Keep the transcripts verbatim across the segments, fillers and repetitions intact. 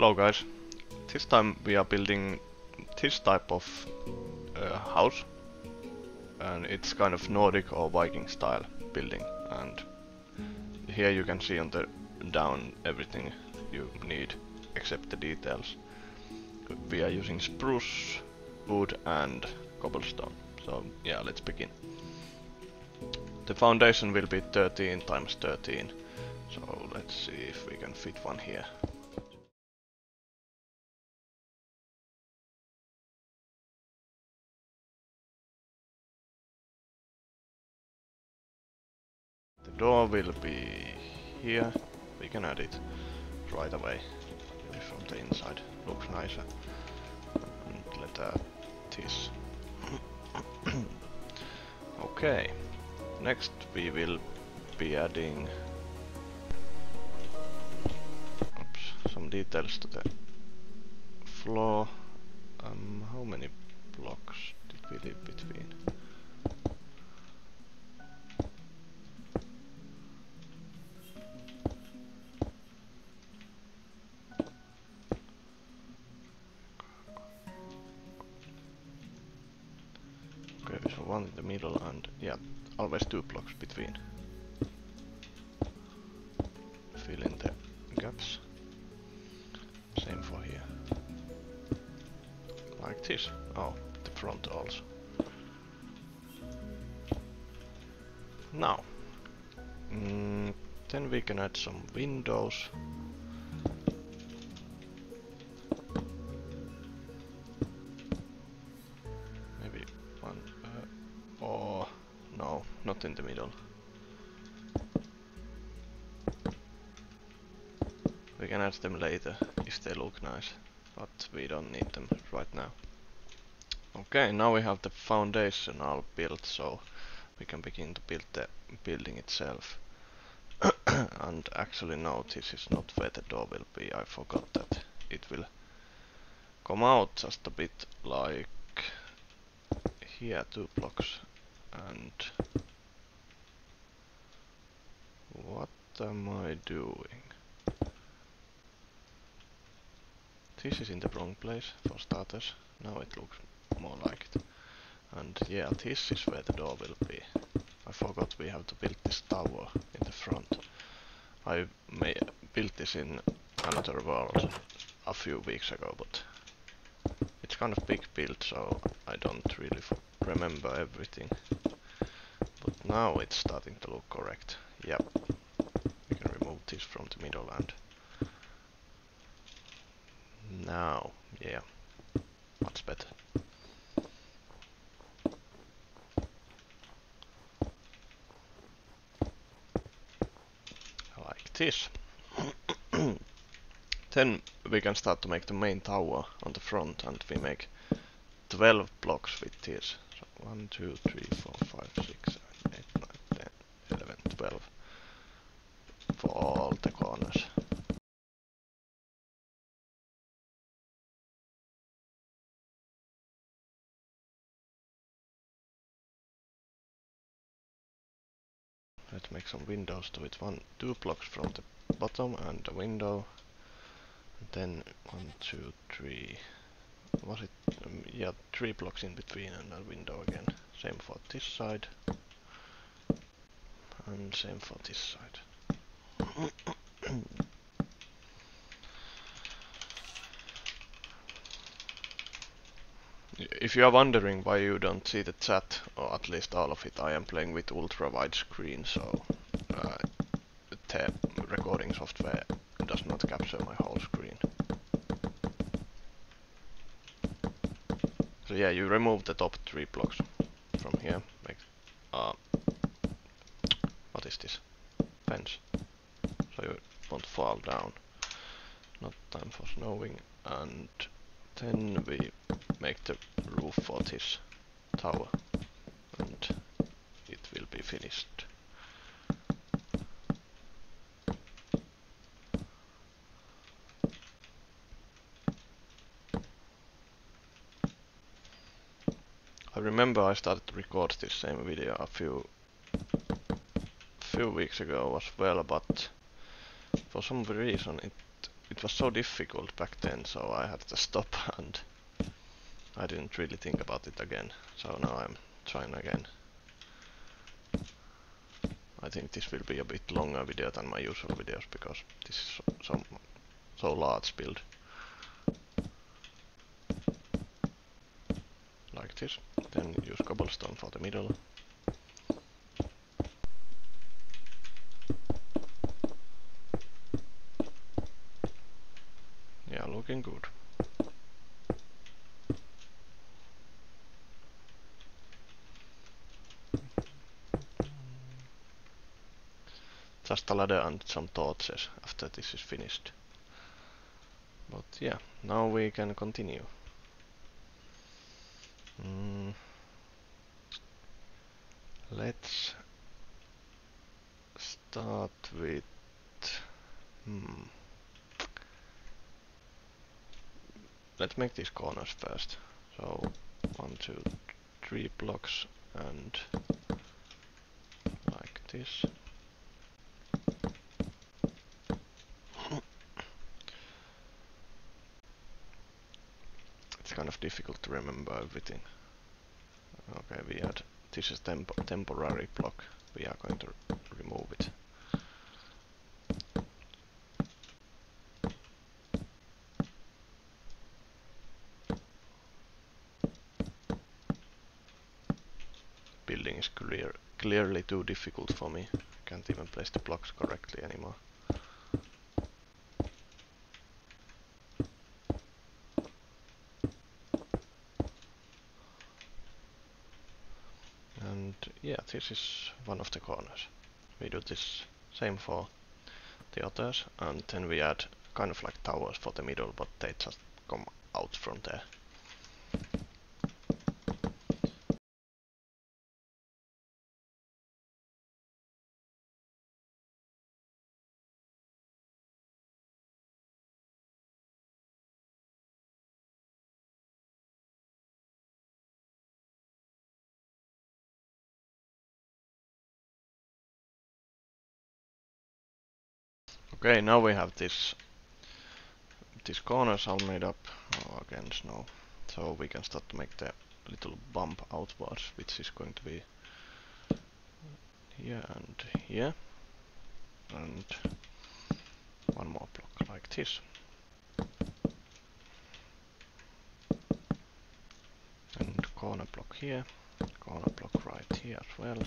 Hello guys, this time we are building this type of uh, house, and it's kind of Nordic or Viking style building, and here you can see on the down everything you need except the details. We are using spruce, wood and cobblestone, so yeah, let's begin. The foundation will be thirteen times thirteen, so let's see if we can fit one here. The door will be here. We can add it right away from the inside. Looks nicer. And let's add this. Okay. Next we will be adding oops, some details to the floor. Um, how many blocks did we leave between? Okay, so one in the middle and yeah, always two blocks between. Fill in the gaps. Same for here. Like this. Oh, the front also. Now, mm, then we can add some windows. Maybe one, uh, or no, not in the middle. We can add them later if they look nice, but we don't need them right now. Okay, now we have the foundation all built, so we can begin to build the building itself. And actually no, this is not where the door will be. I forgot that it will come out just a bit like here, two blocks. And what am I doing? This is in the wrong place for starters. Now it looks more like it. And yeah, this is where the door will be. I forgot we have to build this tower in the front. I may built this in another world a few weeks ago, but it's kind of big build, so I don't really f remember everything. But now it's starting to look correct. Yep. We can remove this from the middle and now, yeah, much better. Like this. Then we can start to make the main tower on the front, and we make twelve blocks with this. So one, two, three, four, five, six, seven, eight, nine, ten, eleven, twelve for all the corners. Let's make some windows to it. One, two blocks from the bottom and a window. And then one, two, three. Was it? Um, yeah, three blocks in between and a window again. Same for this side. And same for this side. If you are wondering why you don't see the chat, or at least all of it, I am playing with ultra wide screen, so uh, the recording software does not capture my whole screen. So yeah, you remove the top three blocks from here. Make, uh, what is this? Fence. So you won't fall down. Not time for snowing. And then we make the roof for this tower, and it will be finished. I remember I started to record this same video a few few weeks ago as well, but for some reason it it it was so difficult back then, so I had to stop and I didn't really think about it again. So now I'm trying again. I think this will be a bit longer video than my usual videos because this is so, so, so large build. Like this. Then use cobblestone for the middle. Yeah, looking good. Just a ladder and some torches after this is finished. But yeah, now we can continue. Mm. Let's start with... Hmm. Let's make these corners first. So, one, two, three blocks and like this. It's kind of difficult to remember everything. Okay, we had... This is temp temporary block. We are going to remove it. Building is clear, clearly too difficult for me. Can't even place the blocks correctly anymore. And yeah, this is one of the corners. We do this same for the others, and then we add kind of like towers for the middle, but they just come out from there. Okay, now we have this these corners all made up. Oh, again snow. So we can start to make the little bump outwards, which is going to be here and here. And one more block like this. And corner block here. Corner block right here as well.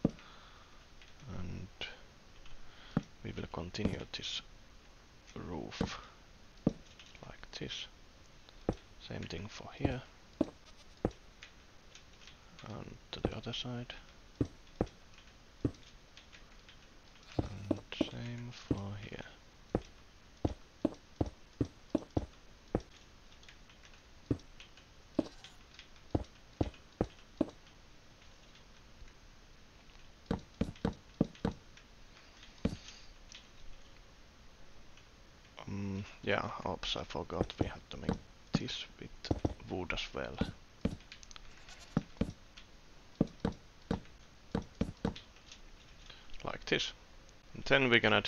And we will continue this roof like this. Same thing for here. And to the other side. And same for here. Um, yeah, oops, I forgot we had to make this with wood as well. Like this. And then we can add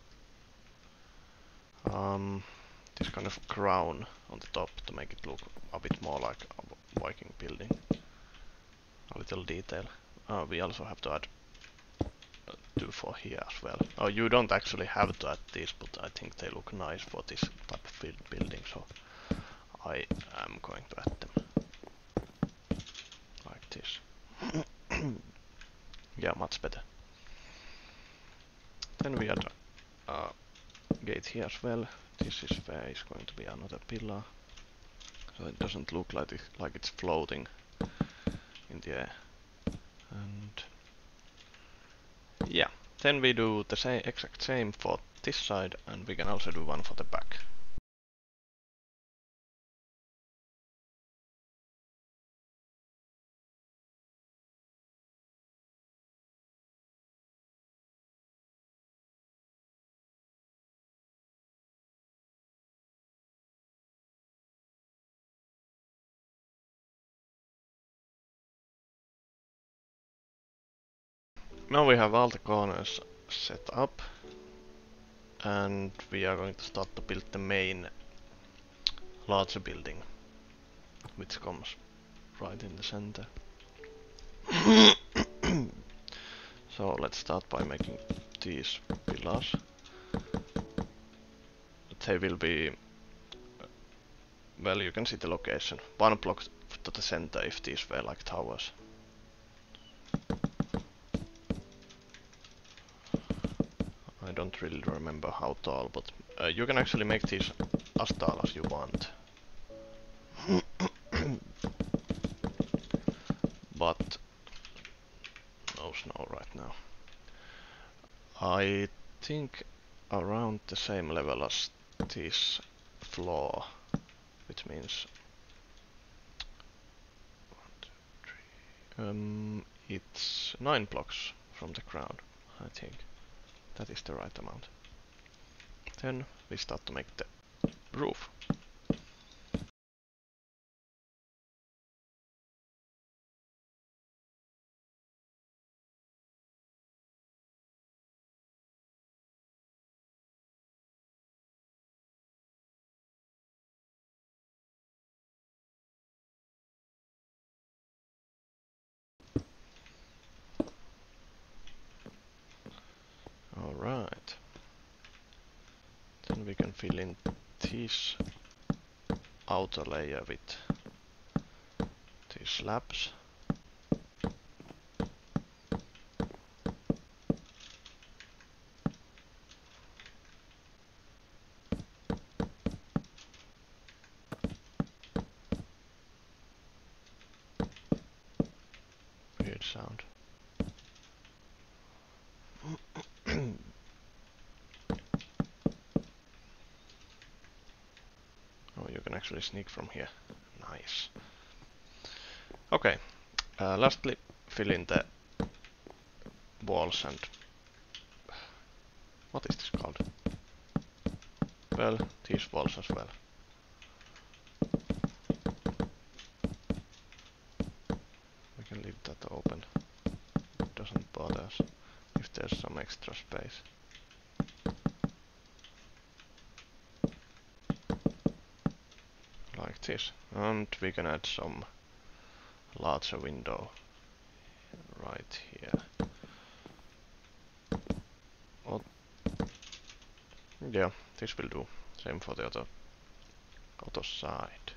um, this kind of crown on the top to make it look a bit more like a Viking building. A little detail. Uh, we also have to add uh, two for here as well. Oh, you don't actually have to add these, but I think they look nice for this type of building, so I am going to add them. Like this. Yeah, much better. Then we add a gate here as well. This is where is going to be another pillar, so it doesn't look like it, like it's floating in the air. And yeah, then we do the same exact same for this side, and we can also do one for the back. Now we have all the corners set up. and we are going to start to build the main larger building, which comes right in the center. So let's start by making these pillars. They will be, well, you can see the location. One block to the center if these were like towers. I don't really remember how tall, but uh, you can actually make these as tall as you want. But no snow right now. I think around the same level as this floor, which means one, two, three. Um, it's nine blocks from the ground. I think that is the right amount. Then we start to make the roof. Alright. Then we can fill in this outer layer with these slabs. Weird sound. Oh, you can actually sneak from here. Nice. Okay, uh, lastly, fill in the walls and... what is this called? Well, these walls as well. We can leave that open. It doesn't bother us if there's some extra space. Like this. And we can add some larger window right here. Oh, yeah, this will do. Same for the other, other side.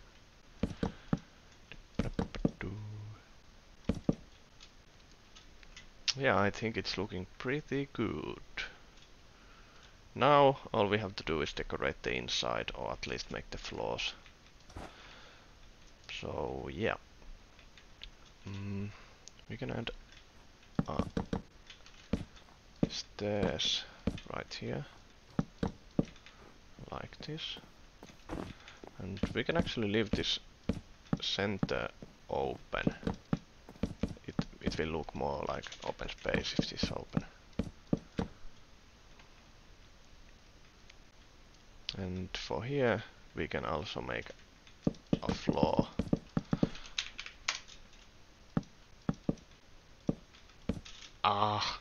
Yeah, I think it's looking pretty good. Now all we have to do is decorate the inside, or at least make the floors. So yeah, mm, we can add uh, stairs right here, like this, and we can actually leave this center open. It it will look more like open space if this is open. And for here we can also make a floor. Ah.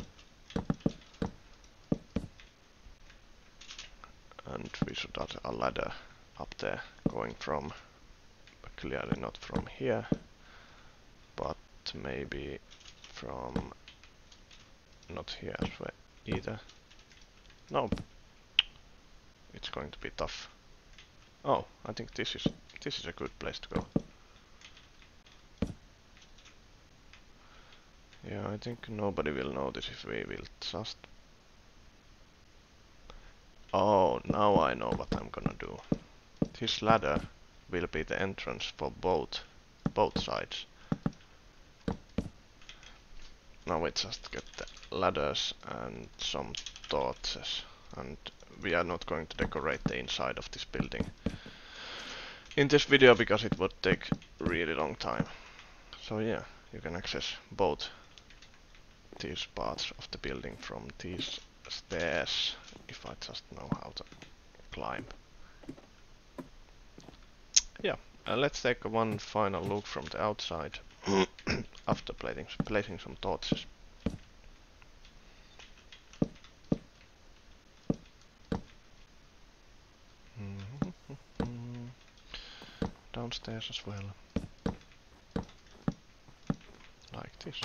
And we should add a ladder up there, going from, clearly not from here, but maybe from, not here as well either. Nope. It's going to be tough. Oh, I think this is, this is a good place to go. Yeah, I think nobody will notice if we will just... Oh, now I know what I'm gonna do. This ladder will be the entrance for both, both sides. Now we just get the ladders and some torches, and we are not going to decorate the inside of this building in this video because it would take really long time. So yeah, you can access both these parts of the building from these stairs, if I just know how to climb. Yeah, uh, let's take one final look from the outside after placing, placing some torches. downstairs as well. Like this.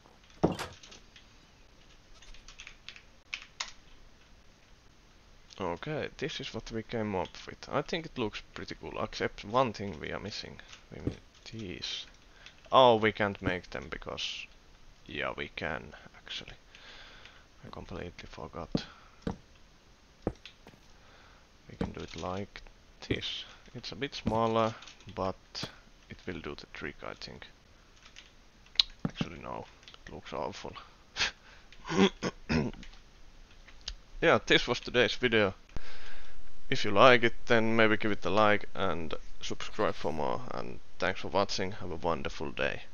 Okay, this is what we came up with. I think it looks pretty cool, except one thing we are missing. We need these. Oh, we can't make them because... Yeah, we can, actually. I completely forgot. We can do it like this. It's a bit smaller, but it will do the trick, I think. Actually, no. It looks awful. Yeah, this was today's video. If you like it, then maybe give it a like and subscribe for more. And thanks for watching. Have a wonderful day.